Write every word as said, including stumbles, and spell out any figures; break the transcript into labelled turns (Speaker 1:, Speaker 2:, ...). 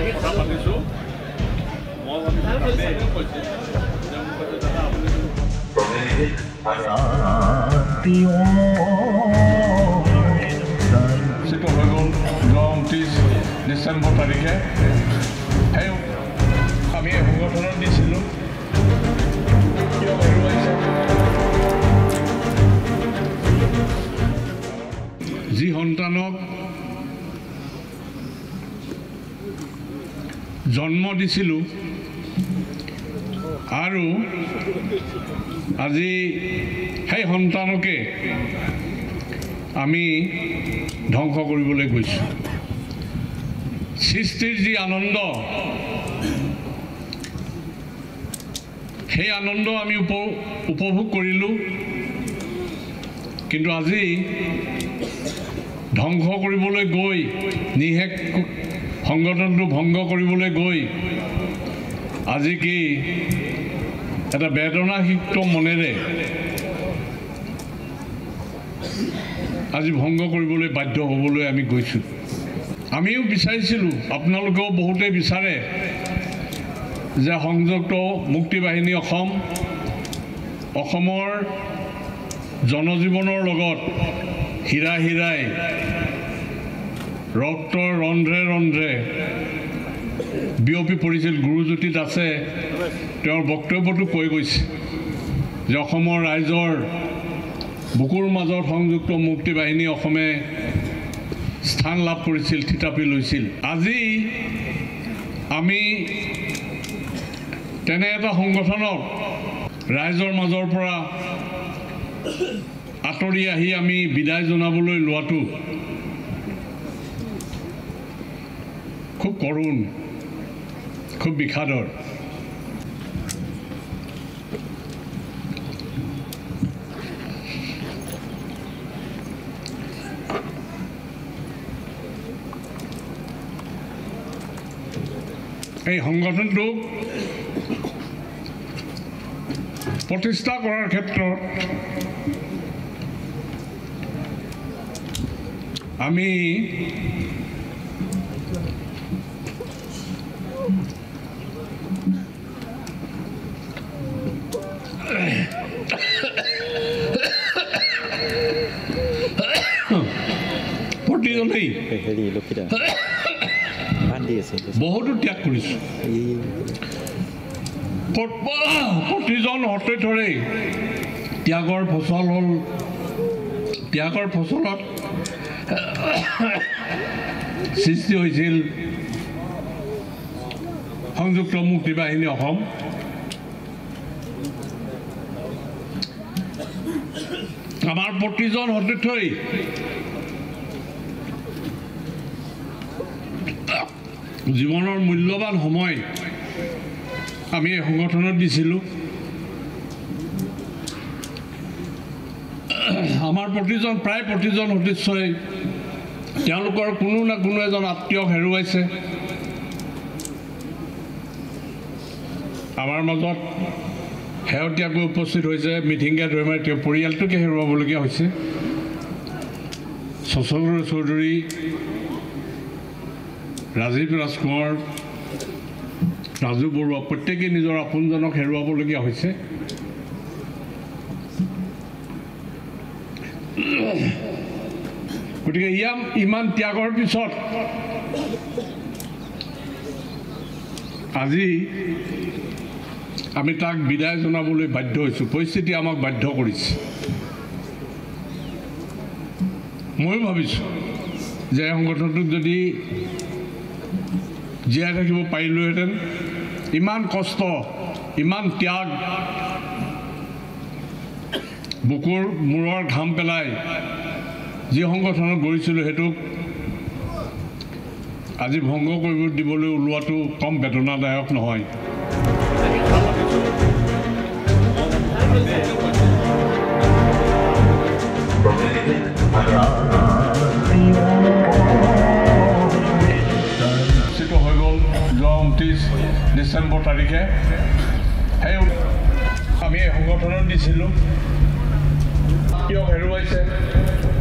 Speaker 1: কথা পাতিছোঁ মই ভাবিছোঁ সেইটো হৈ গ'ল যোৱা ঊনত্ৰিছ ডিচেম্বৰ তাৰিখে সেই আমি সংগঠনত দিছিলোঁ কিয় হেৰুৱাইছে যি সন্তানক জন্ম দিছিলোঁ আৰু আজি সেই সন্তানকে আমি ধ্বংস কৰিবলৈ গৈছোঁ সৃষ্টিৰ যি আনন্দ সেই আনন্দ আমি উপ উপভোগ কৰিলোঁ কিন্তু আজি ধ্বংস কৰিবলৈ গৈ নিশেষ সংগঠনটো ভংগ কৰিবলৈ গৈ আজি কি এটা বেদনাসিক্ত মনেৰে আজি ভংগ কৰিবলৈ বাধ্য হ'বলৈ আমি গৈছোঁ আমিও বিচাৰিছিলোঁ আপোনালোকেও বহুতে বিচাৰে যে সংযুক্ত মুক্তি বাহিনী অসম অসমৰ জনজীৱনৰ লগত হীৰা হীৰাই ৰক্তৰ ৰন্ধ্ৰে ৰন্ধ্ৰে বিয়পি পৰিছিল গুৰুজ্যোতিত আছে তেওঁৰ বক্তব্যটো কৈ গৈছে যে অসমৰ ৰাইজৰ বুকুৰ মাজত সংযুক্ত মুক্তি বাহিনী অসমে স্থান লাভ কৰিছিল থিতাপি লৈছিল আজি আমি তেনে এটা সংগঠনক ৰাইজৰ মাজৰ পৰা আঁতৰি আহি আমি বিদায় জনাবলৈ লোৱাটো খুব কৰুণ খুব বিষাদৰ এই সংগঠনটোক প্ৰতিষ্ঠা কৰাৰ ক্ষেত্ৰত আমি প্ৰতিজনেই বহুতো ত্যাগ কৰিছোঁ প্ৰতিজন সতীৰ্থৰে ত্যাগৰ ফচল হ'ল ত্যাগৰ ফচলত সৃষ্টি হৈছিল সংযুক্ত মুক্তি বাহিনী অসম আমাৰ প্ৰতিজন সতীৰ্থই জীৱনৰ মূল্যৱান সময় আমি এই সংগঠনত দিছিলোঁ আমাৰ প্ৰতিজন প্ৰায় প্ৰতিজন সদস্যই তেওঁলোকৰ কোনো না কোনো এজন আত্মীয়ক হেৰুৱাইছে আমাৰ মাজত শেহতীয়াকৈ উপস্থিত হৈছে মিঠিংগা দৈমাৰী তেওঁ পৰিয়ালটোকে হেৰুৱাবলগীয়া হৈছে শশাংক চৌধুৰী ৰাজীৱ ৰাজকুমাৰ ৰাজু বৰুৱা প্ৰত্যেকেই নিজৰ আপোনজনক হেৰুৱাবলগীয়া হৈছে গতিকে ইয়াম ইমান ত্যাগৰ পিছত আজি আমি তাক বিদায় জনাবলৈ বাধ্য হৈছোঁ পৰিস্থিতি আমাক বাধ্য কৰিছে মই ভাবিছোঁ যে সংগঠনটোক যদি জীয়াই থাকিব পাৰিলোহেঁতেন ইমান কষ্ট ইমান ত্যাগ বুকুৰ মূৰৰ ঘাম পেলাই যি সংগঠনত গঢ়িছিলোঁ সেইটোক আজি ভংগ কৰিব দিবলৈ ওলোৱাটো কম বেদনাদায়ক নহয় হৈ গ'ল যোৱা ঊনত্ৰিছ ডিচেম্বৰ তাৰিখে সেই আমি এই সংগঠনত দিছিলোঁ কিয় হেৰুৱাইছে